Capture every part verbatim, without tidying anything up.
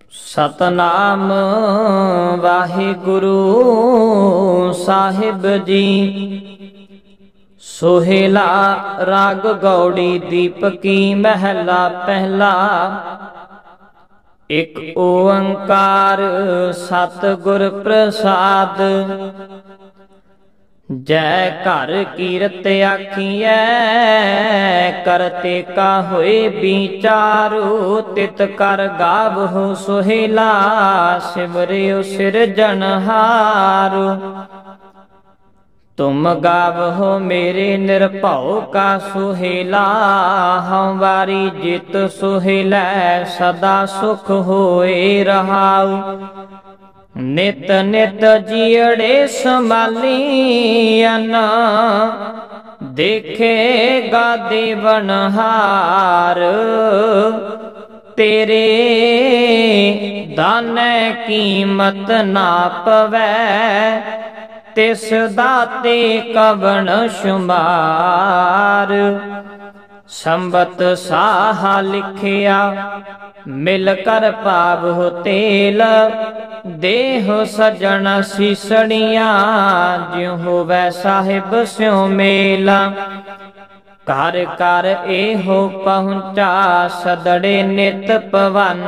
सतनाम वाहिगुरु साहिब जी। सोहेला राग गौड़ी दीपकी महला पहला। एक ओंकार सतगुर प्रसाद। जय घर कीरत आखिए करते का होए विचारो। तित कर गावहु सोहेला सिमरियो सिरजनहारो। तुम गावहो मेरे निरभौ का सोहेला। हम वारी जित सोहेला सदा सुख होए रहाऊ। नित नित जियड़े संभालियन देखेगा देवनहार। तेरे दाने कीमत ना पवै तिस दाते कवन शुमार। संबत साहा लिखिया मिल कर पावो तेल। देह सजन सीसड़िया ज्यों होवै साहिब स्यों मेला। घर घर एहो पहुँचा सदड़े नित पवन।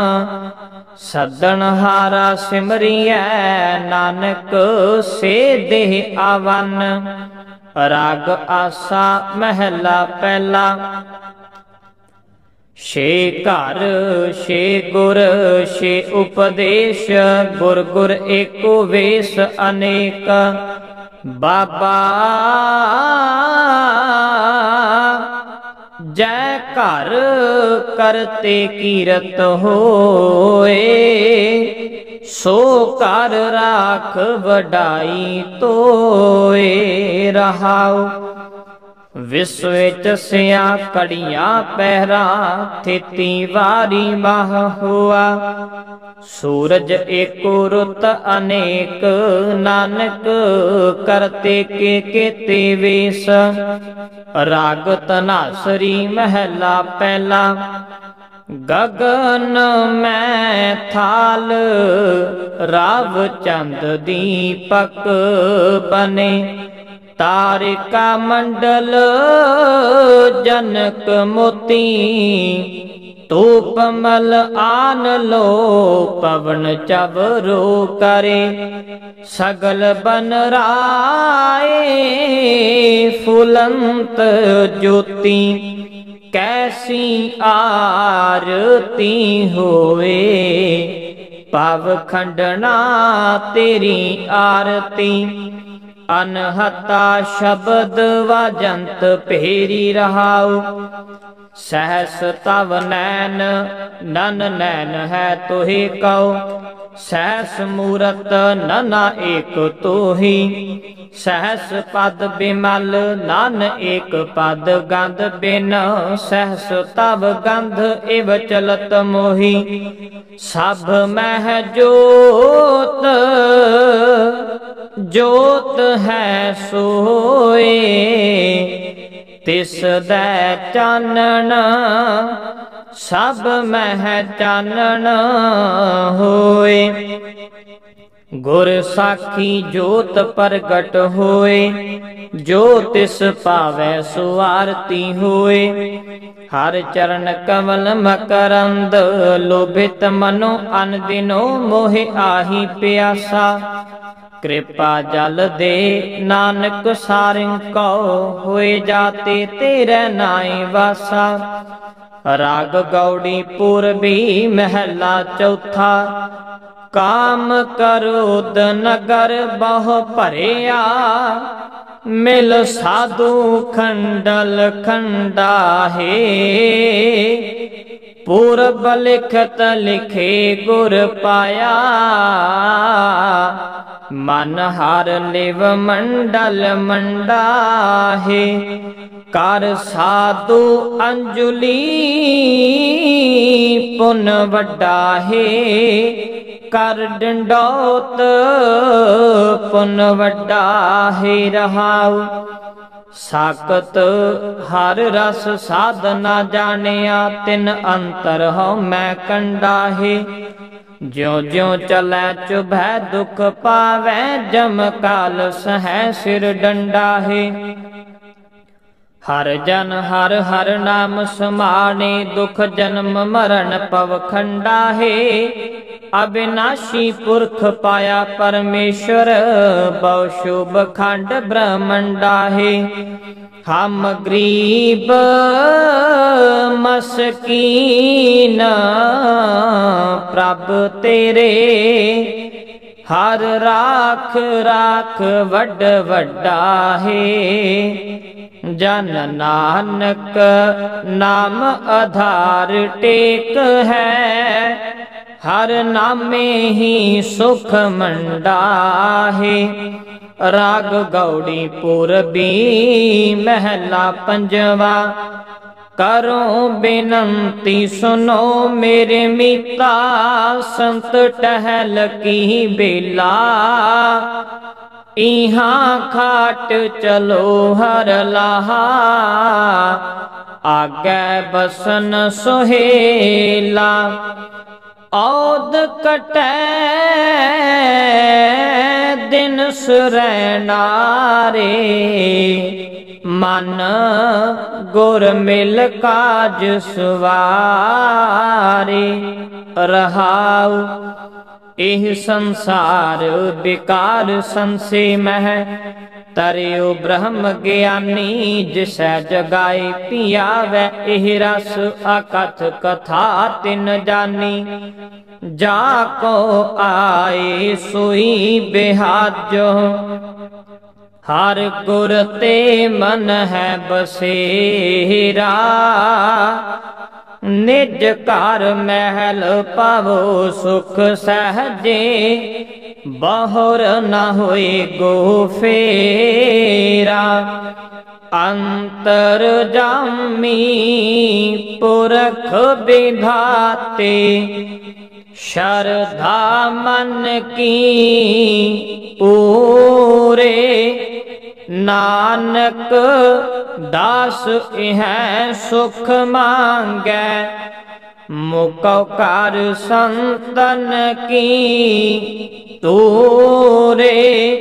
सदन हारा सिमरिया नानक से देह आवन। राग आसा महला पहला। छे घर छे गुर छे उपदेश। गुर गुर एको वेश अनेक। बाबा जय घर करते कीरत होए। सो घर राख वडाई तोए रहाओ। विश्व चसिया कड़िया पहरा थेती वारी माह हुआ। सूरज एको रुत अनेक नानक करते के केते वेश। राग तनासरी महला पहला। गगन में थाल राव चंद दीपक बने। तारिका मंडल जनक मोती। तूप मल आन लो पवन चवरो करे। सगल बन राए फुलंत ज्योति। कैसी आरती होए पाव खंडना तेरी आरती। अनहता शब्द वाजंत फेरी रहाऊ। सहस तव नैन नन नैन है तोहि कौ। सहस मूरत नना एक तोहि। सहस पद बिमल नन एक पद गंध बिन। सहस तव गंध इव चलत मोहि। सब मह जोत जोत है सोए। तिस दै चानन सब मह चानन होए। गुर साखी जोत प्रगट होए। जो तिस पावै सो आरती होए। हर चरण कमल मकरंद लोभित मनो अनदिनो मोहि आही प्यासा। कृपा जल दे नानक सारिं को होए जाते तेरे नाई वासा। राग गौड़ी पूर्वी महला चौथा। काम करोद नगर बहु भरिया। मिल साधु खंडल खंडाहे। पूरब लिखत लिखे गुर पाया। मन हर लिव मंडल मंडाहे। कर साधु अंजुली पुन वड्डाहे। कर डंडौत पुन वड्डाहे रहाऊ। साकत हर रस साधना जानिया। तिन अंतर हो मैं कंडाहे। ज्यों ज्यों चलै चुभै दुख पावै, जम काल सहै सिर डंडाहे। हर जन हर हर नाम समाने, दुख जन्म मरण पव खंडाहे। अविनाशी पुरख पाया परमेश्वर, बहु शुभ खंड ब्रह्मंडाहे। हम गरीब मस्कीन प्रभ तेरे, हर राख राख वड वड्डा है। जन नानक नाम आधार टेक है, हर नामे ही सुख मंडा है। राग गौड़ी पूरबी महला पंजवा, करो बेनंती सुनो मेरे मीता, संत टहल की बेला। इहाँ खाट चलो हर लाहा, आगे बसन सोहेला। औद कटै दिन सुरैनारे, मन गुर मिल काज सवारे। रहाउ एह संसार विकार संसे मह, तरियो ब्रह्म ज्ञानी जिसै जगाए। पियावै एह रस अकथ कथा तिन जानी, जाको आए सोई बेहाजो। हर गुर ते मन है बसेरा, निज घर महल पावो सुख सहजे। बहुर न होए गो फेरा, अंतर जामी पुरख विभाते। श्रद्धा मन की पूरे, नानक दास इह सुख मांगै। मुकौ कार संतन की तूरे,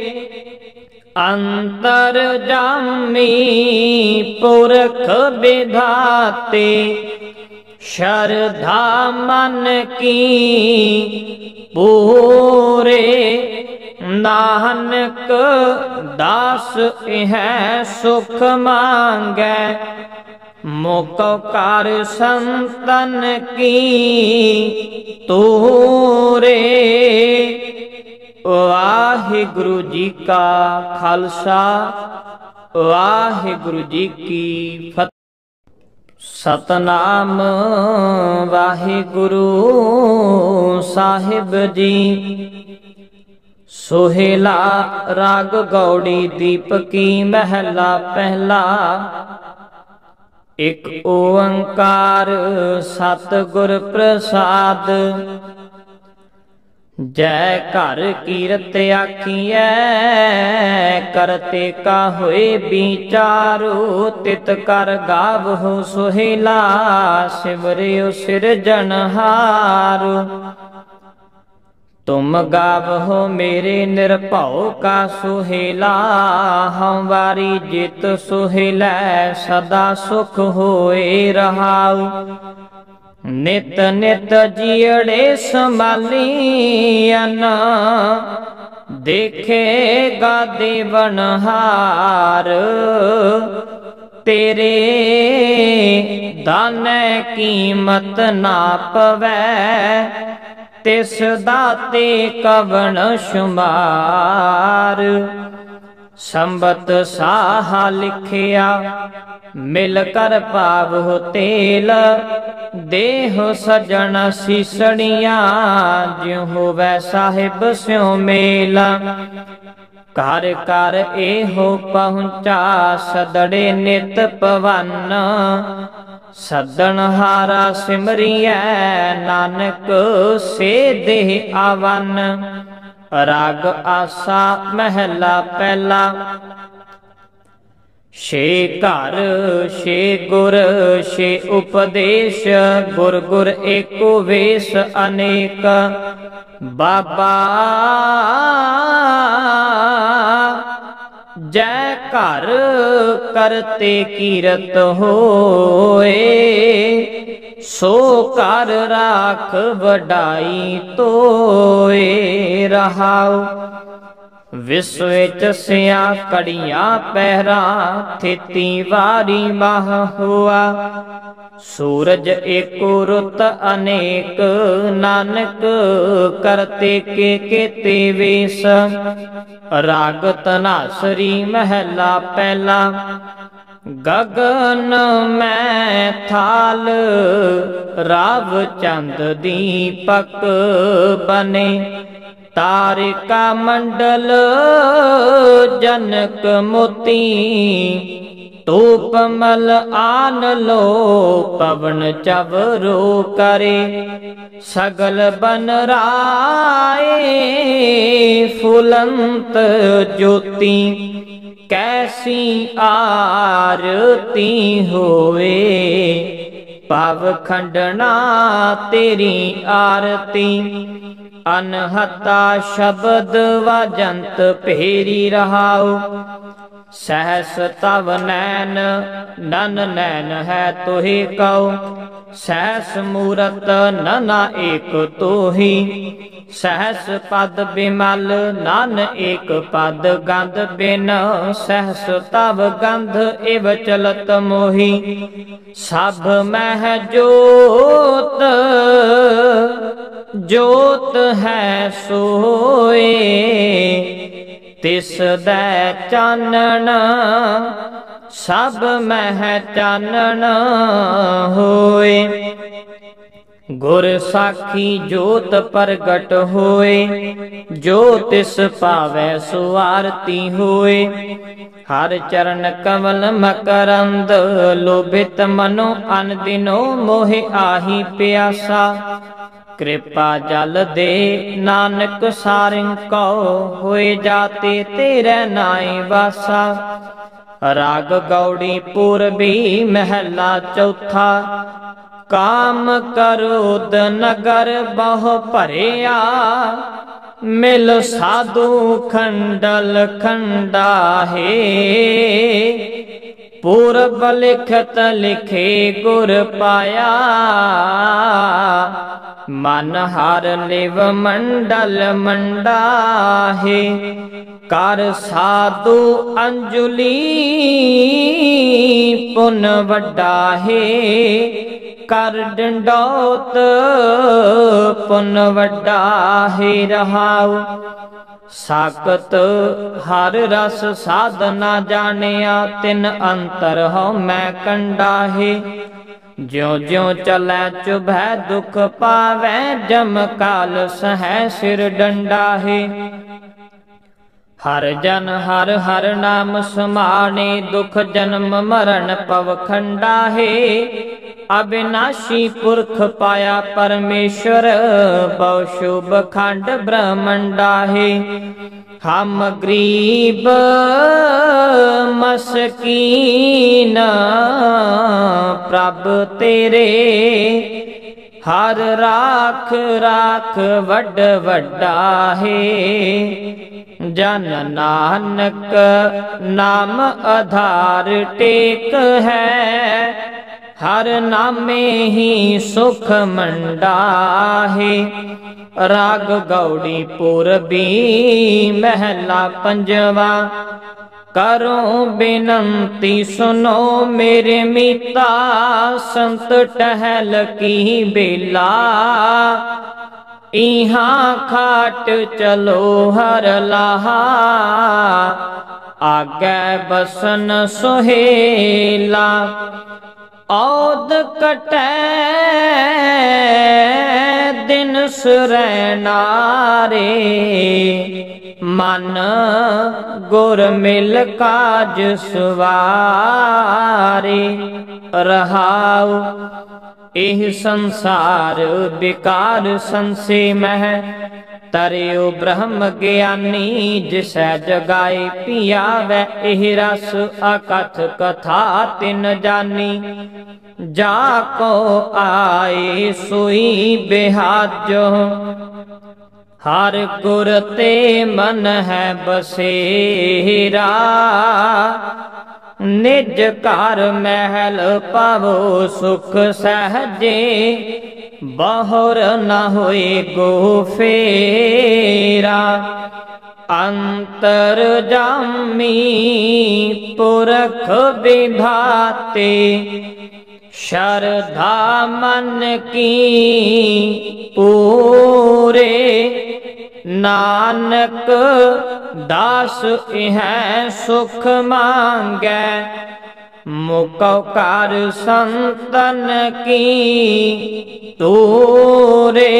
अंतर जामी पुरख विधाते। श्रद्धा मन की पूरे, नानक दास इह सुख मांगै। मुकौ कार संतन की तूरे। वाहिगुरु जी का खालसा, वाहिगुरु जी की फतेह। सतनाम वाहिगुरु साहिब जी। सोहेला राग गौड़ी दीपकी महला पहला। एक ओंकार सतगुर प्रसाद, जय घर कीरत आखिए। करते का होए विचारो, तित कर गावहु सोहेला। सिमरियो सिरजनहारो, तुम गावहो मेरे निरभौ का सोहेला। हमारी जित सोहेला, सदा सुख होए रहाऊ। नित नित जियड़े संभालियन, देखेगा देवनहार। तेरे दाने कीमत ना पवै, तिस दाते कवन शुमार। संबत साहा लिखिया, मिल कर पावो तेल। देहो सजन सीसड़िया, ज्यों होवै साहिब स्यों मेल। घर घर एहो पहुँचा, सदड़े नित पवन। सदन हारा सिमरियै, नानक से देह आवन। राग आसा महला पहला। छे घर छे गुर छे उपदेश, गुर गुर एको वेश अनेक। बाबा जय घर करते कीरत होए, सो कर राख वडाई तोए रहाओ। विश्व चसिया कड़िया पहरा, थेती वारी माह हुआ। सूरज एको रुत अनेक, नानक करते के केते वेश। राग तनासरी महला पहला, गगन में थाल राव चंद दीपक बने। तारिका मंडल जनक मोती, तूप मल आन लो पवन चवरो करे। सगल बन राए फुलंत ज्योति, कैसी आरती होए। पाव खंडना तेरी आरती, अनहता शब्द वाजंत फेरी रहाओ। सहस तव नैन नन नैन है तोहि कहो। सहस मूरत नना एक तोहि, सहस पद बिमल नन एक पद गंध बिन। सहस तव गंध इव चलत मोहि, सब मह जोत जोत है सोए। तिस दै चानन सब मह चानन होए। गुर साखी जोत प्रगट होए, जो तिस पावै सो आरती होए। हर चरण कमल मकरंद, लोभित मनो अन दिनो मोहि आही प्यासा। कृपा जल दे नानक सारिंग को, होए जाते तेरे नाई वासा। राग गौड़ी पूर्वी महला चौथा, काम करोद नगर बहु भरिया। मिल साधु खंडल खंडा है, पूरब लिखत लिखे गुर पाया। मन हर लिव मंडल मंडा है, कर साधु अंजुली पुन वड्डा है। कर डंडौत पुन वड्डा है रहाओ। साकत हर रस साधना जानिया, तिन अंतर हो मैं कंडा है। ज्यों ज्यों चलै चुभै दुख पावै, जम काल सहै सिर डंडा है। हर जन हर हर नाम समाने, दुख जन्म मरण पव खंडा है। अविनाशी पुरख पाया परमेश्वर, बहु शुभ खंड ब्रह्मंडा है। हम गरीब मस्कीन प्रभ तेरे, हर राख राख वड वड्डा है। जन नानक नाम आधार टेक है, हर नामे ही सुख मंडा है। राग गौड़ी पूरबी महला पंजवा, करो बिनंती सुनो मेरे मीता। संत टहल की बेला, इहाँ खाट चलो हर लाहा। आगे बसन सोहेला, औद कटै दिन सुरैनारे। मन गुर मिल काज सुवारे रहाओ। एह संसार विकार संसे मह, तरियो ब्रह्म ज्ञानी जिसै जगाए। पियावै एह रस अकथ कथा तिन जानी। जाको आए सोई बेहाजो, हर गुर ते मन है बसेरा, निज घर महल पावो सुख सहजे, बहुर न होए गो फेरा। अंतर जामी पुरख विधाते, श्रद्धा मन की पूरे, नानक दास इह सुख मांगै, मुकौ कार संतन की तूरे।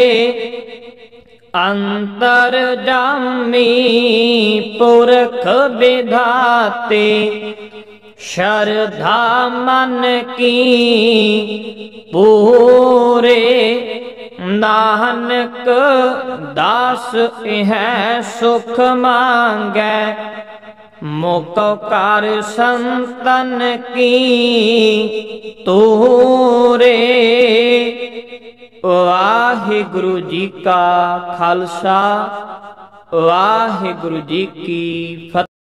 अंतर जामी पुरख विधाते, श्रद्धा मन की पूरे, नानक दास इह सुख मांगै, मुकौ कार संतन की तूरे। वाहिगुरु जी का खालसा, वाहिगुरु जी की फतेह।